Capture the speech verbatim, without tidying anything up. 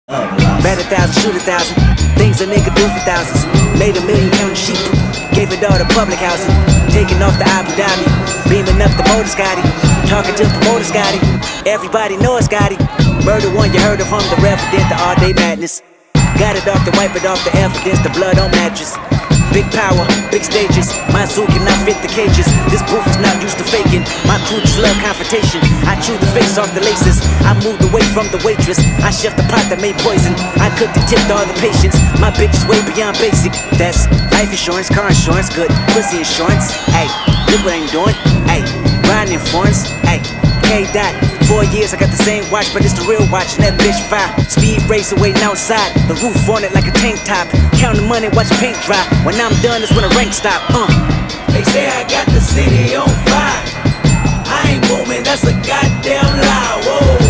Bet a thousand, shoot a thousand. Things a nigga do for thousands. Made a million counting sheep. Gave it all to public housing. Taking off the Abu Dhabi. Beaming up the motor Scotty. Talking to promoter Scotty. Everybody knows Scotty. Murder one you heard of him. The resident, the all day madness. Got it off the wipe it off the evidence. The blood on mattress. Big power, big stages. My zoo cannot fit the cages. This booth is not used to faking. My crew just love confrontation. I chew the face off the laces. I moved away from the waitress. I chef the pot that made poison. I cooked and tipped all the patients. My bitch is way beyond basic. That's life insurance, car insurance, good pussy insurance. Ayy, look what I'm doing. Ayy, riding in foreigns. Ayy, K-Dot. Four years, I got the same watch, but it's the real watch, and that bitch fire. Speed racer waiting outside, the roof on it like a tank top. Counting money, watch paint dry. When I'm done, it's when the rank stop. Uh. They say I got the city on fire. I ain't booming, that's a goddamn lie. Whoa.